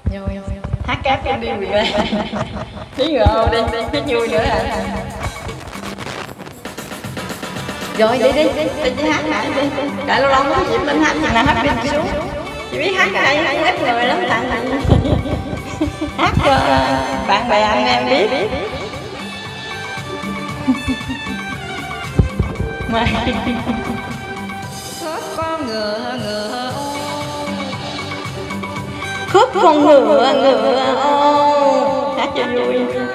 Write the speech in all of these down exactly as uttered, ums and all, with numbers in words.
Hát cáp em đi người ơi. Tí người ô đi, hát vui nữa à. Rồi đi đi, đi đi hát lại đi. Tại lâu lâu mới Diễm lên hát, nào hát đi xuống. Chị biết hát ở đây hát ít người lắm tặng tặng. Hát cho bạn bè anh em biết. Mà khớp con ngựa ngựa khớp con ngựa ngựa ô, hát cho vui.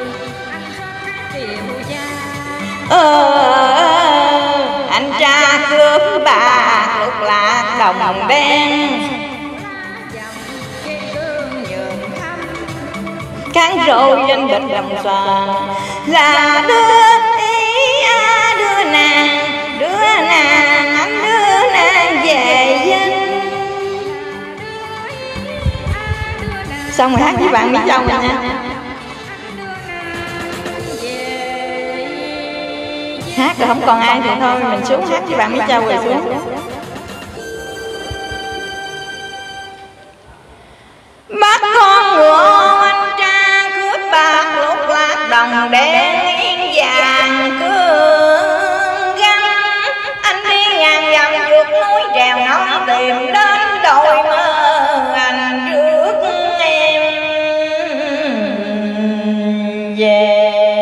Ờ, anh cha cướp bạc lục lạc đồng đen, cán râu trên bệnh đồng xoàn là đưa ý à, đưa nàng đưa nàng anh đưa nàng về dinh. Xong rồi hát với bạn Mỹ Châu rồi nha. Hát rồi không còn ai thì thôi mình xuống hát với bạn Mỹ Châu rồi xuống. Bắt con ngựa anh cha cướp bạc lục lạc đồng đen yên vàng cương găng, anh đi ngàn dặm vượt núi trèo non tìm đến đồi mơ anh trước em về.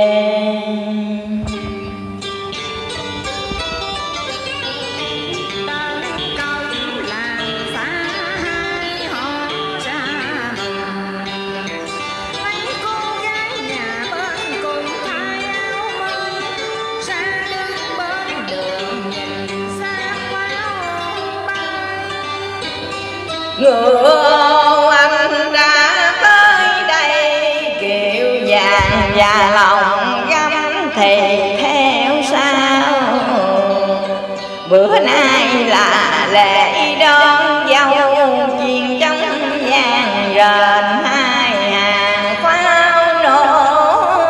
Ngựa anh đã tới đây kiệu vàng và lòng gấm thì theo sao. Bữa nay là lễ đón dâu chiên trong vàng rền hai hàng pháo nổ.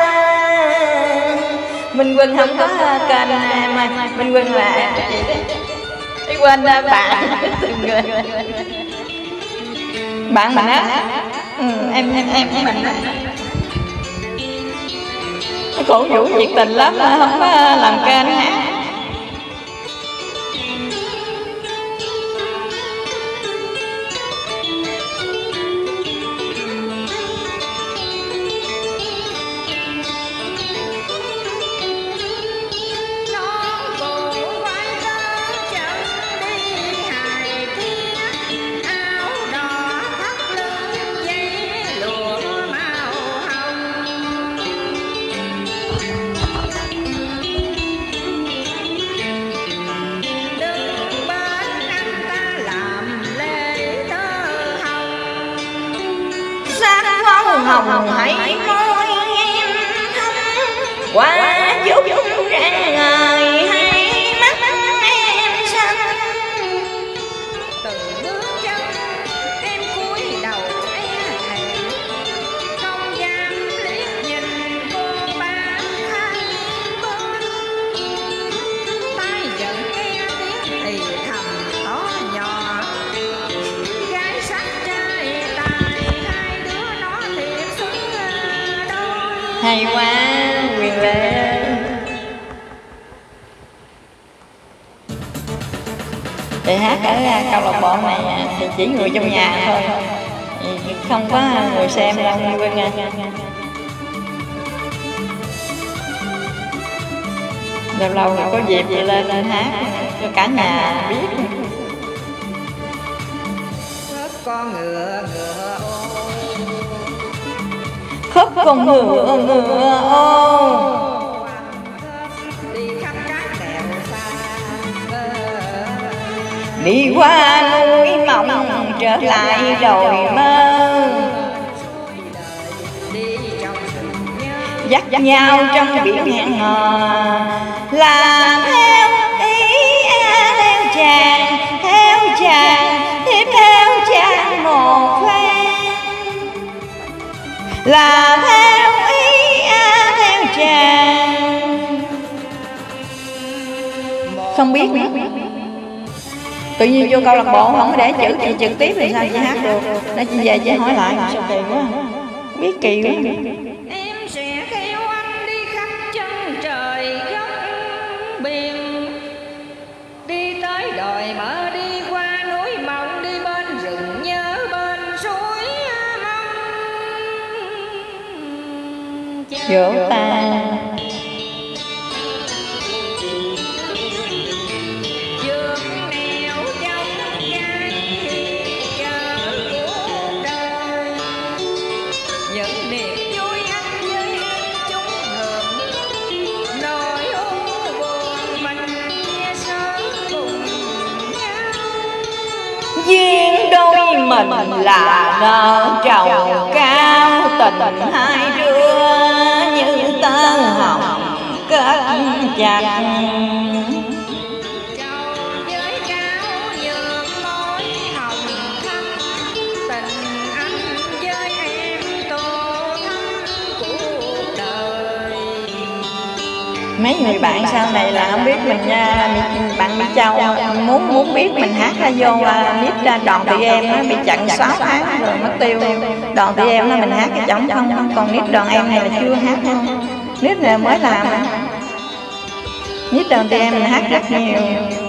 Minh Quân không có kênh em ơi, Minh Quân là đi quên bạn từng người bạn mình á. Ừ, em em em em mình á cổ vũ nhiệt tình lắm mà không có làm kênh hát. Hồng hãy môi em thăm qua chút rạng ngời hay mắt em xanh. Từ bước chân em cúi đầu e thẹn, không dám liếc nhìn cô bán hai bên. Tai vẫn nghe tiếng thì thầm to nhỏ, gái sắc trai tài hai đứa nó thiệt xứng đôi. Hay quá Quyền Lệ. Để hát ở câu lạc bộ này thì chỉ người trong nhà thôi, không có người xem đâu Nguyên nha. Lâu lâu có dịp vậy lên lên hát cho cả nhà biết. Khớp con ngựa ngựa ô, khớp con ngựa ngựa ô, đi khắp các đèo xa, đi qua núi mộng trở lại đồi mơ, dắt nhau trong biển hẹn hò, làm theo ý a theo chàng, theo chàng tiếp theo chàng một phen, làm theo ý a theo chàng. Không biết nữa. Tự nhiên vô câu lạc bộ không có để chữ chị trực tiếp thì sao chị hát được? Để chị về chị hỏi lại, sao kỳ quá, biết kỳ quá. Em sẽ theo anh đi khắp chân trời góc biển, đi tới đồi mở, đi qua núi mộng, đi bên rừng nhớ bên suối mong. Vỗ tay. Duyên đôi mình là nợ trầu cao, tình hai đứa như tơ hồng kết chặt. Mấy người bạn sau này là không biết mình nha, bạn Mỹ Châu muốn muốn biết mình hát ra vô nít Đoàn Tụi Em nó bị chặn sáu tháng rồi mất tiêu. Đoàn Tụi Em nó mình hát cái trống không, còn nít Đoàn Em này là chưa hát không, nít này mới làm. Nít Đoàn Tụi Em mình hát rất nhiều.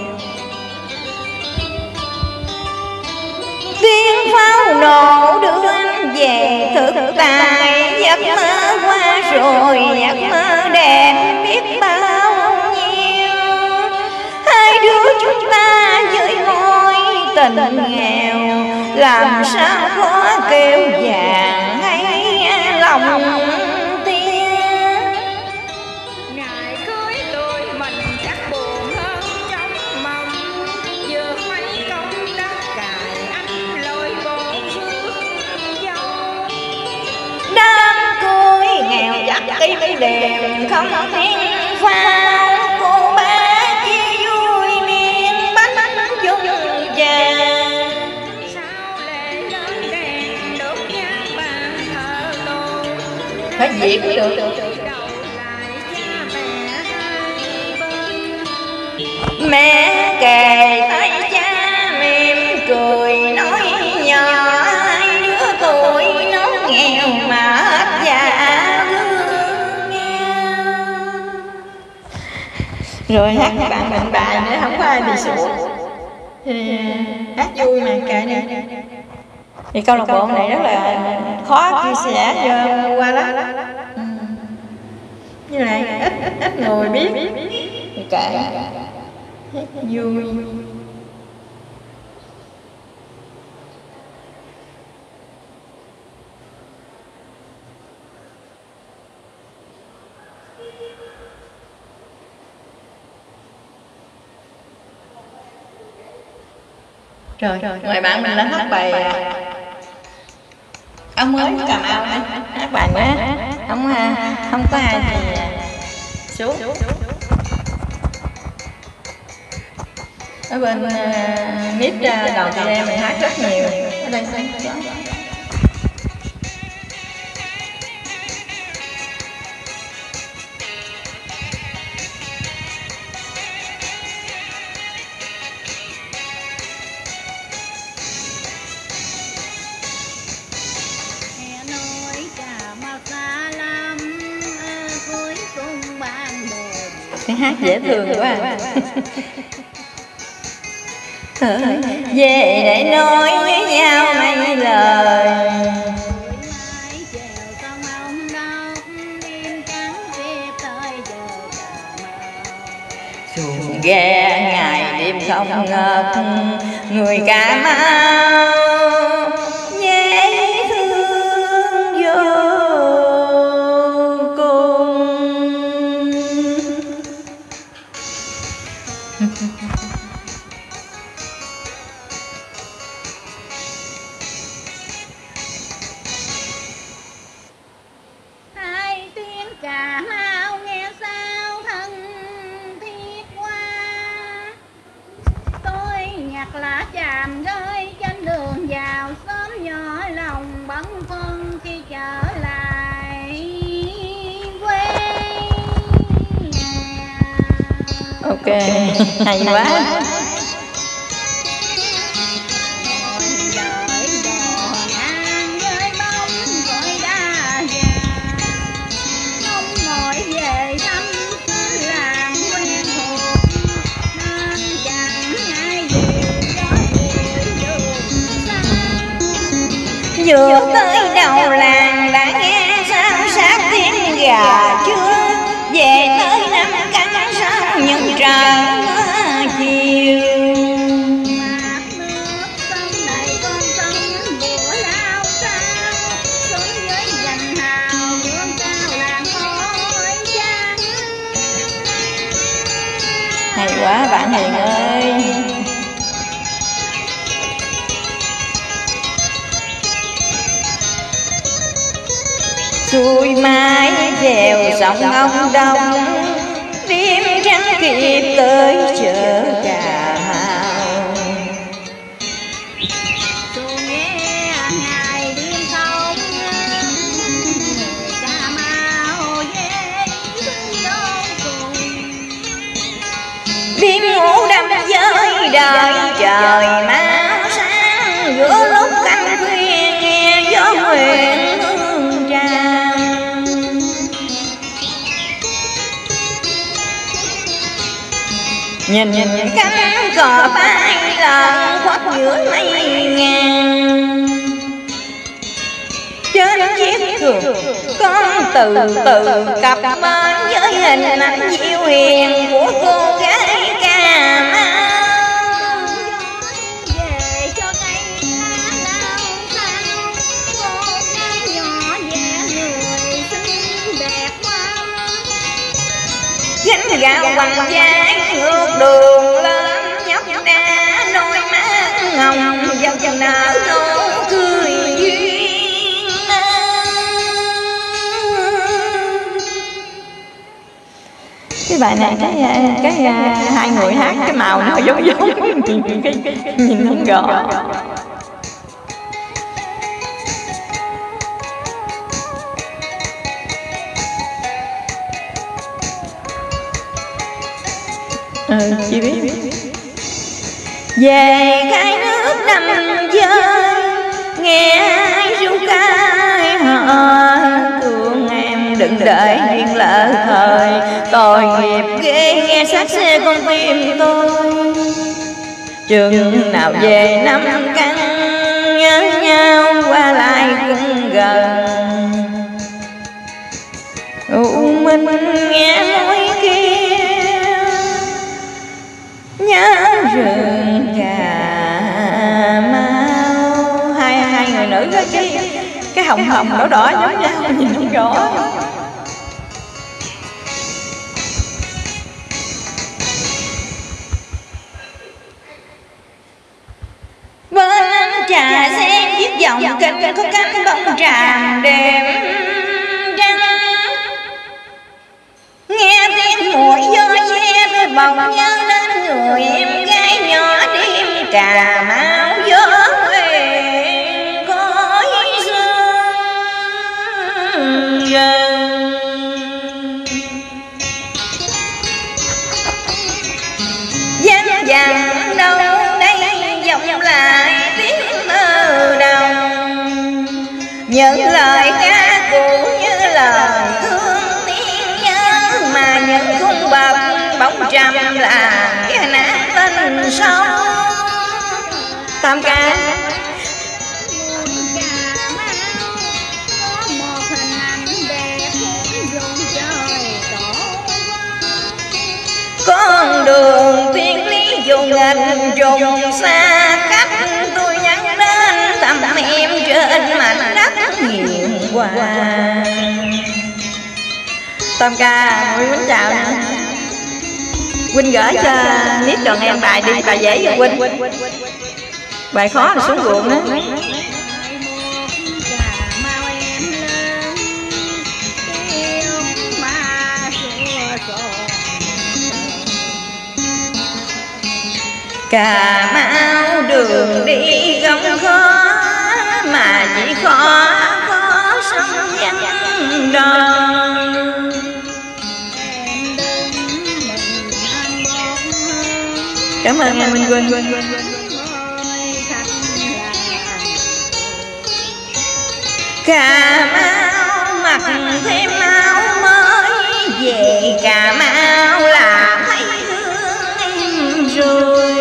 Tiếng pháo nổ đưa anh về thực tại, giấc mơ qua rồi giấc mơ đẹp biết bao nhiêu. Hai đứa chúng ta dưới ngôi tình nghèo, làm sao có kêu vàng hay lòng tiên. Ngày cưới tôi mình chắc buồn hơn trong mộng, vừa mấy công đất cài anh lôi bộ rước dâu. Đám cưới nghèo chắc tim đềm không tiếng pháo, cô bé chỉ vui miên bánh dung vàng. Sao lệ lớn đèn đốt nhang bàn thờ tôi, Phải diễn mới được. đầu lại cha mẹ hai bên. Mẹ kề tay cha mỉm cười nói nhỏ, hai đứa tuổi nó nghèo mà hết dạ thương nhau. Rồi hát các bạn mình bài nữa không có ai bị sụt, thì hát vui mà kệ đi. Thì câu lạc bộ này rất là khó chia sẻ cho qua đó. Ừ. Như này ít ít ít người biết thì kệ, hát vui. Rồi, mời bạn mình lên hát bài ông mới Cà Mau này, hát bài nữa, không không có ai thì xuống. Ở bên uh, nít uh, Đoàn Tụi Em mình hát rất nhiều. Ở đây cái hát dễ thương quá. Về để nói với nhau mấy lời, xuồng ghe ngày đêm không ngợp, người Cà Mau dễ thương vô cùng. Hai tiếng Cà Mau nghe sao thân thiết quá, tôi nhặt lá chàm rơi trên đường vào xóm nhỏ, lòng bấn phân khi trở lại quê nhà. Ok, hay quá. Vừa tới đầu làng đã nghe sao sát tiếng gà chưa, về tới năm căn sau những trời mưa chiều. Hay quá bạn Hiền ơi. Xuôi mái chèo sông ông Đông, đêm trăng kịp tới chợ Cà Mau. Xuôi nghe ngày đêm không Cà Mau về vô cùng. Đêm ngủ đắm với đời trời máu sáng, giữa lúc canh khuya nghe gió huyền hương tràn. Nhìn nhìn cánh cò bay lần khuất giữa mây ngàn. Trên chiếc thuyền con từ từ cặp bên với hình ảnh dịu hiền của cô gái Cà Mau. Về cho cây lá đau sao, một gái nhỏ vẻ người xinh đẹp quá. Gánh gạo bằng vai ngược đường lên nhóc đá, đôi má ngồng dòng nở nụ cười duyên. Cái bài này cái cái hai người hát cái màu nó giống giống cái nhìn không rõ. Ừ, chị biết. Về cái nước nằm dơi, nghe ai ru cái hò, thương em đừng để duyên lỡ thời, tội nghiệp ghê nghe sát xe con tim tôi. Chừng nào về năm căn nhớ nhau qua lại cũng gần. U Minh nghe môi kia nhớ rừng Cà Mau. Hai hai người nữ cái cái, cái hồng hồng đỏ đỏ giống nhau nhìn không rõ. Bên trà sen chiếc vòng kênh có cánh bông tràm đêm trăng. Nghe tiếng mũi gió ve tôi bỗng nhớ đến người em gái nhỏ đêm Cà Mau gió huyền khói sương dần. Dân dằn đâu đây vọng lại tiếng mơ đồng, những lời ca cũ như lời thương tiếng nhớ, mà những khung bậc bóng trầm là cái nát tình sâu. Tam ca con đường thiên lý dùng hình trùng xa cách, tôi nhắc đến thăm em trên mảnh đất hiền hòa. Tam ca Nguyễn Quýnh chào nè. Quýnh gửi cho nít đoàn em bài đi, bài dễ cho Quýnh. Bài khó là xuống ruộng đó. Cà Mau đường đi không khó, mà chỉ khó có sông vắng đòn. Cảm ơn em Minh Quỳnh. Cà Mau mặc thêm áo mới, về Cà Mau là thấy hương em rồi.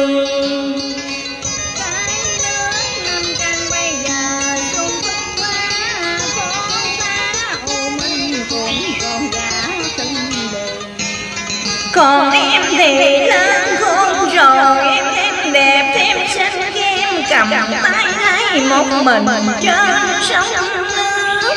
Còn em thì lớn khôn rồi, em thêm đẹp thêm xinh khi em cầm tay lấy một mình trên sông nước.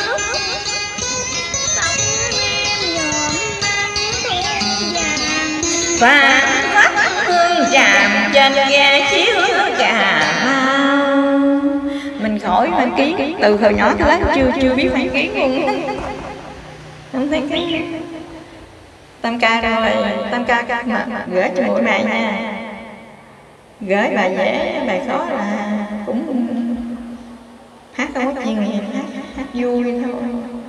Và mắt hương tràm trên ghe chiếu Cà Mau. Mình khỏi phải ký, từ hồi nhỏ tới lớn chưa chưa biết phải ký luôn. Không thấy ký. Tam ca rồi, tam ca mà gửi cho mỗi bài nha. Gửi bài dễ, bài khó là cũng hát không có chuyên nghiệp, hát, hát vui thôi.